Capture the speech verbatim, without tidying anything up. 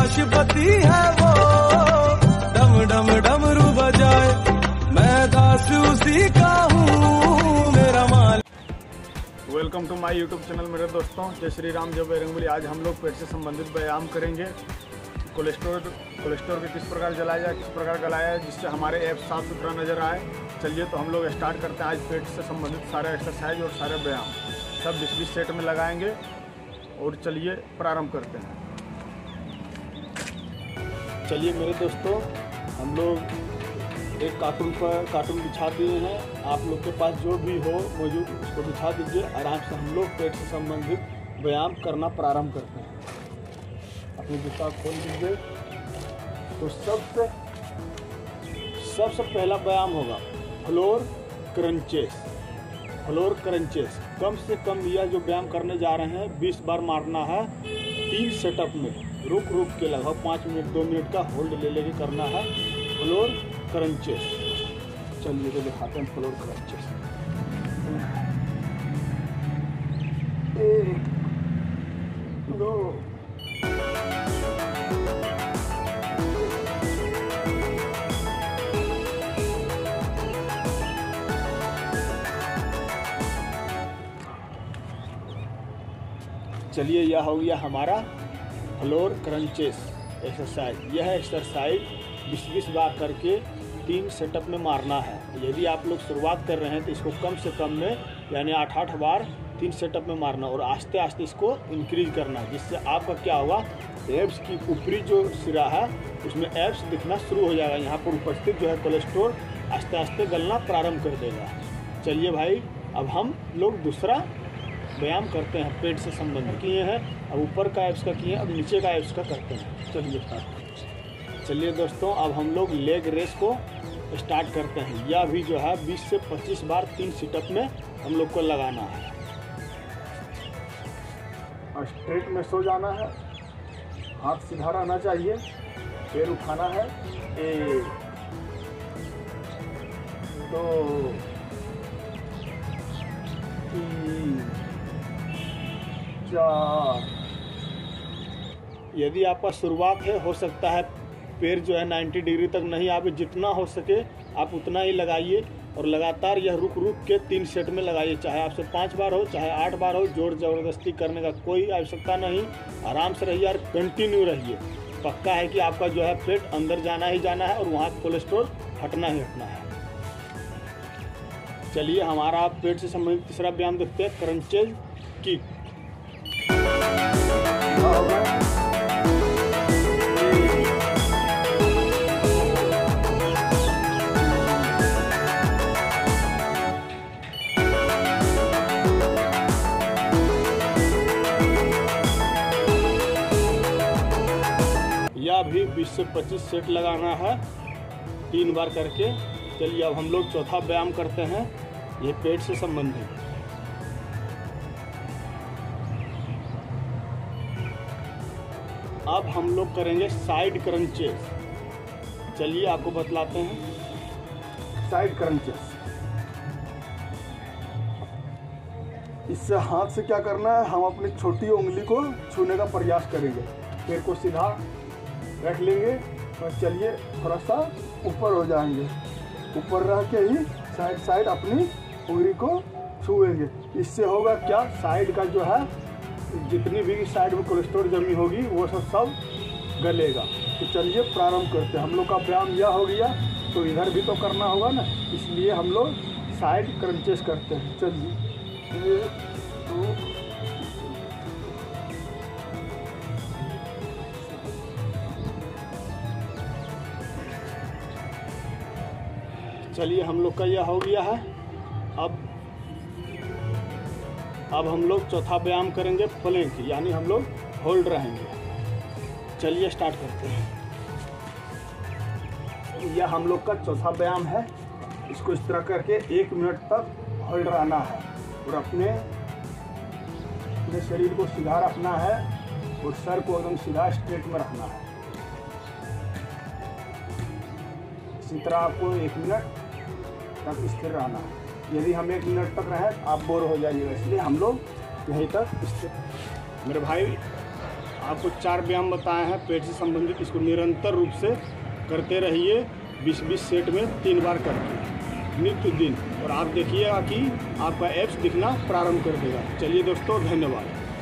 काशपति है वो, डम डम डमरू बजाए, मैं दास उसी का हूँ, मेरा माल। Welcome to my YouTube channel मेरे दोस्तों, जय श्री राम, जय बजरंगबली। आज हम लोग पेट से संबंधित व्यायाम करेंगे। कोलेस्ट्रॉल कोलेस्ट्रॉल को किस प्रकार जलाया जाए, किस प्रकार गलाया जाए, जिससे हमारे ऐप साफ सुथरा नजर आए। चलिए तो हम लोग स्टार्ट करते हैं। आज पेट से संबंधित सारे एक्सरसाइज और सारे व्यायाम सब बीस बीस सेट में लगाएंगे और चलिए प्रारंभ करते हैं। चलिए मेरे दोस्तों, हम लोग एक कार्टून पर कार्टून बिछा दिए हैं। आप लोग के पास जो भी हो मौजूद उसको बिछा दीजिए। आराम से हम लोग पेट से संबंधित व्यायाम करना प्रारंभ करते हैं। अपनी जूता खोल दीजिए। तो सबसे सबसे पहला व्यायाम होगा फ्लोर क्रंचेस। फ्लोर क्रंचेस कम से कम यह जो व्यायाम करने जा रहे हैं बीस बार मारना है, तीन सेटअप में रुक रुक के लगभग पाँच मिनट दो मिनट का होल्ड ले लेके करना है फ्लोर क्रंचेस। चलिए तो दिखाते हैं फ्लोर क्रंचेस। एक दो चलिए यह हो गया हमारा फ्लोर क्रंचेस एक्सरसाइज। यह एक्सरसाइज बीस बीस बार करके तीन सेटअप में मारना है। यदि आप लोग शुरुआत कर रहे हैं तो इसको कम से कम में यानी आठ आठ बार तीन सेटअप में मारना और आस्ते आस्ते इसको इंक्रीज करना है, जिससे आपका क्या होगा, एब्स की ऊपरी जो सिरा है उसमें एब्स दिखना शुरू हो जाएगा। यहाँ पर उपस्थित जो है कोलेस्ट्रॉल आस्ते आस्ते गलना प्रारंभ कर देगा। चलिए भाई, अब हम लोग दूसरा व्यायाम करते हैं। पेट से संबंधित किए हैं, अब ऊपर का एब्स का किए हैं, अब नीचे का एब्स का करते हैं। चलिए चलिए दोस्तों, अब हम लोग लेग रेस को स्टार्ट करते हैं। यह भी जो है बीस से पच्चीस बार तीन सिटअप में हम लोग को लगाना है। और स्ट्रेट में सो जाना है, हाथ सीधा रहना चाहिए, पैर उठाना है। एक दो तीन चार। यदि आपका शुरुआत है, हो सकता है पैर जो है नब्बे डिग्री तक नहीं आवे, जितना हो सके आप उतना ही लगाइए और लगातार यह रुक रुक के तीन सेट में लगाइए। चाहे आपसे पाँच बार हो, चाहे आठ बार हो, जोर ज़बरदस्ती करने का कोई आवश्यकता नहीं। आराम से रहिए और कंटिन्यू रहिए। पक्का है कि आपका जो है पेट अंदर जाना ही जाना है और वहाँ कोलेस्ट्रॉल हटना ही हटना है। चलिए हमारा पेट से संबंधित तीसरा व्यायाम देखते हैं, क्रंचेज किक। यह भी बीस से पच्चीस सेट लगाना है, तीन बार करके। चलिए अब हम लोग चौथा व्यायाम करते हैं, ये पेट से संबंधित। अब हम लोग करेंगे साइड क्रंचेस। चलिए आपको बतलाते हैं साइड क्रंचेस। इससे हाथ से क्या करना है, हम अपनी छोटी उंगली को छूने का प्रयास करेंगे। पैर को सीधा रख लेंगे और चलिए थोड़ा सा ऊपर हो जाएंगे। ऊपर रह के ही साइड साइड अपनी उंगली को छुएंगे। इससे होगा क्या, साइड का जो है जितनी भी साइड में कोलेस्ट्रॉल जमी होगी वो सब सब गलेगा। तो चलिए प्रारंभ करते हैं। हम लोग का व्यायाम यह हो गया, तो इधर भी तो करना होगा ना, इसलिए हम लोग साइड क्रंचेस करते हैं। चलिए तो चलिए हम लोग का यह हो गया है। अब अब हम लोग चौथा व्यायाम करेंगे, प्लैंक, यानी हम लोग होल्ड रहेंगे। चलिए स्टार्ट करते हैं। यह हम लोग का चौथा व्यायाम है। इसको इस तरह करके एक मिनट तक होल्ड रहना है और अपने अपने शरीर को सीधा रखना है और सर को एकदम सीधा स्ट्रेट में रखना है। इसी तरह आपको एक मिनट तक स्थिर रहना है। यदि हम एक मिनट तक रहें आप बोर हो जाइएगा, इसलिए हम लोग यहीं तक स्थिर। मेरे भाई आपको चार व्यायाम बताए हैं पेट से संबंधित, इसको निरंतर रूप से करते रहिए, बीस बीस सेट में तीन बार करके नित्य दिन, और आप देखिएगा कि आपका एब्स दिखना प्रारंभ कर देगा। चलिए दोस्तों, धन्यवाद।